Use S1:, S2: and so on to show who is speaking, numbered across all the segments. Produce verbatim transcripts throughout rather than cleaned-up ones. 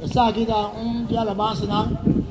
S1: essa aqui dá um de alabança não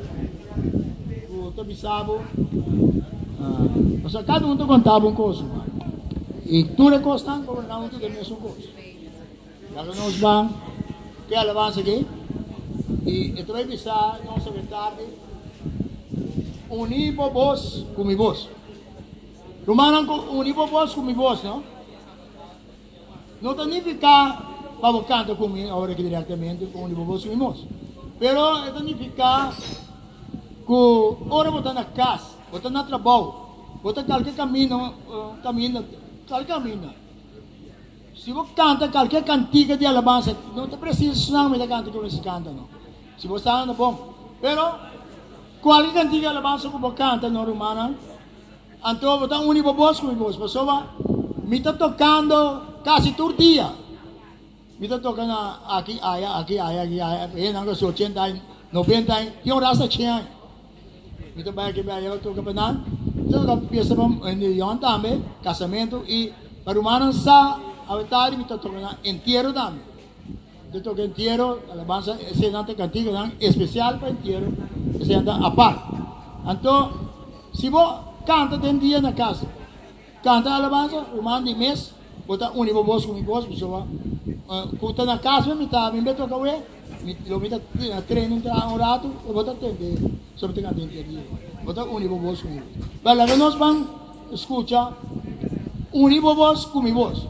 S1: o tobisabo ah seja cada um contava um coisa e tudo costan como não tudo é mesmo coisa já que nós vamos que alabança aqui e eu vai pensar não se tarde univo vos com mi voz Romano univo vos com mi voz não não significa para cantar comigo agora que diretamente com univo vos com mi voz pero significa que ora botar na casa botar na trabalho botar qualquer caminho caminho qualquer caminho se você canta qualquer cantiga de alabança não te precisa sonar me da canta que você canta não se você está no bom pero qualquer cantiga de alabança que você canta no romano então botar univo vos com mi voz pessoa me está tocando quase todo dia me está tocando aqui aí aqui aí aqui aí não que sou ochenta noventa eu rasa tinha me está bem que bem eu estou capaz então a peça em Ion também casamento e para o humano sa avetari me está tocando inteiro também eu toco inteiro alabança esse não tem cantiga não especial para inteiro esse anda a par então se você canta tem dia na casa canta alabança humano de mês botar univo voz com mi voz pessoa quando na casa me tá me meto com ele me lo me tá treino um rato eu vou atender sobre tem atender botar univo voz com ele bala que nós vamos escuta univo voz com mi voz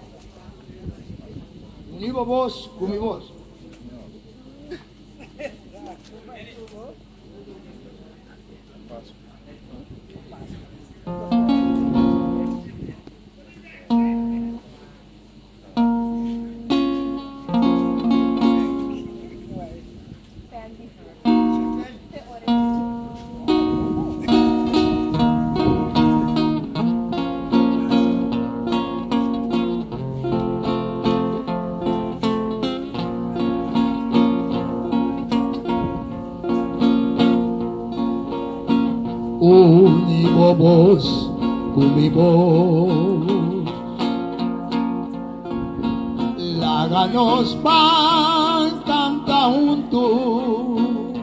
S1: univo voz com mi voz univo voz con mi voz láganos van canta juntos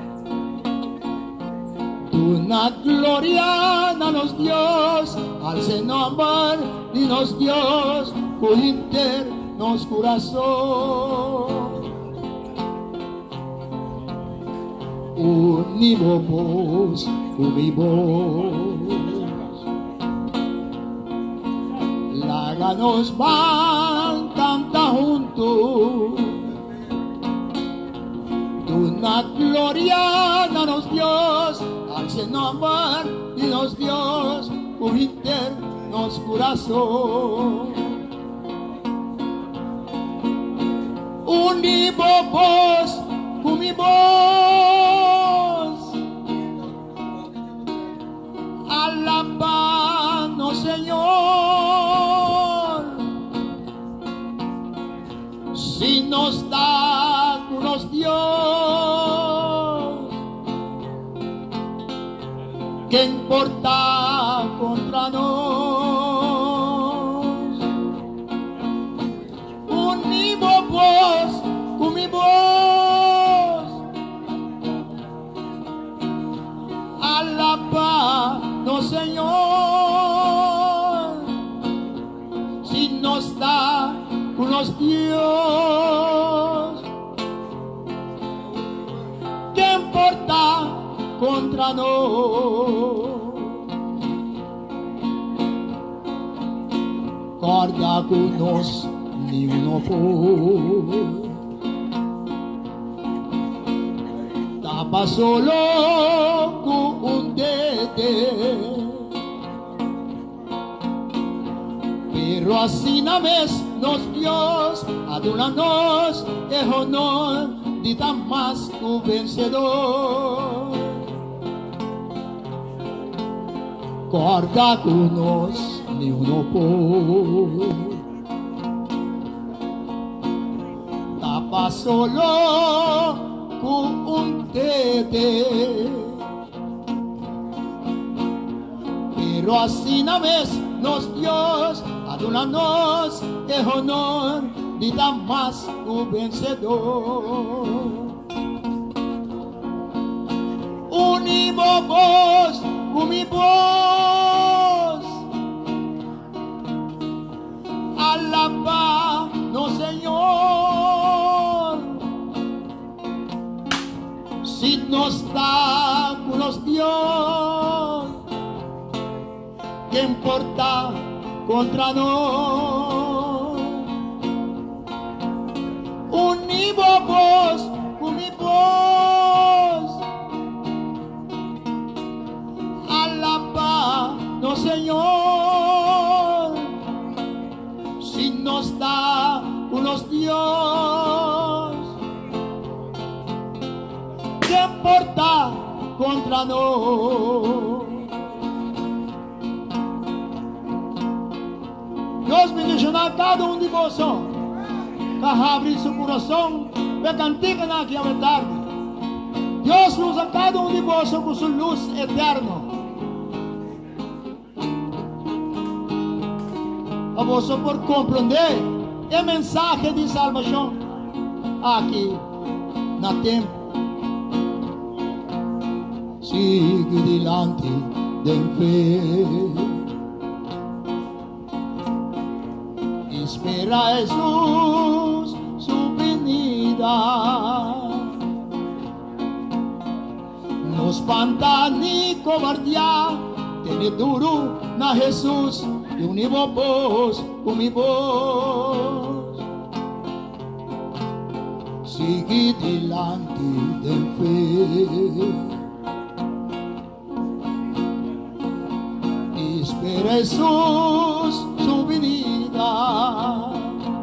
S1: tu na gloria danos Dios al nombre dinos Dios por internos corazón univo voz con mi voz láganos van canta juntos tu na gloria danos Dios al nombre dinos Dios por internos corazón univo voz con mi voz alabando Señor si nos da con los Dios que importa contra nos univo voz con mi voz alabando Señor si nos da con los Dios que importa contra nos guarda con nos ni uno por tapa solo con un dete pero así na vez nos Dios adúlanos es honor de tan más que vencedor guarda con nos ni uno por tapa solo con un tete pero así na vez nos Dios adúlanos es honor de tan más que vencedor Si no está con los Dios, ¿qué importa contra nos? Unimos vos con mi voz, alaba, no Señor. Si no está con los Dios, ¿qué importa contra nosotros? Deus bendiga a cada um de vocês, que abre seu coração, para cantar aqui a verdade. Deus usa cada um de vocês com sua luz eterna. A você por compreender a mensagem de salvação aqui na tempo. Sigue delante de fé, espera Jesus su venida. No espanta ni cobardía, tiene duro na Jesus y univo vos con mi voz. Sigue delante de fe, espera Jesus su venida.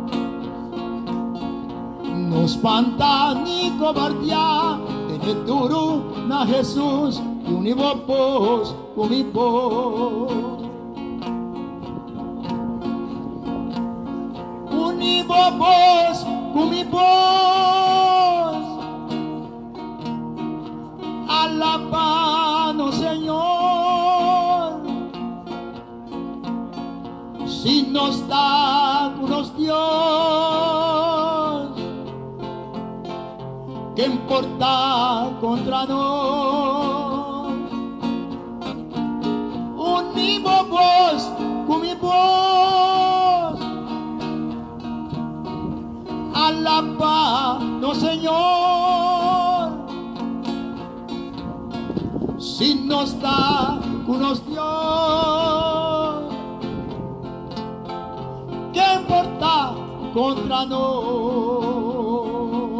S1: No espanta ni cobardía, tiene duro na Jesus y univo vos con mi voz. Univo vos con mi voz, alabando Señor. Si no está con los Dios, ¿qué importa contra nos? Unimos vos con mi voz, alabando Señor. Si no está con los Dios, ¿qué importa contra nosotros?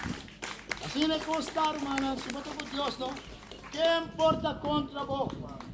S1: Así le consta, hermanas, si con Dios, ¿no? ¿Qué importa contra vos?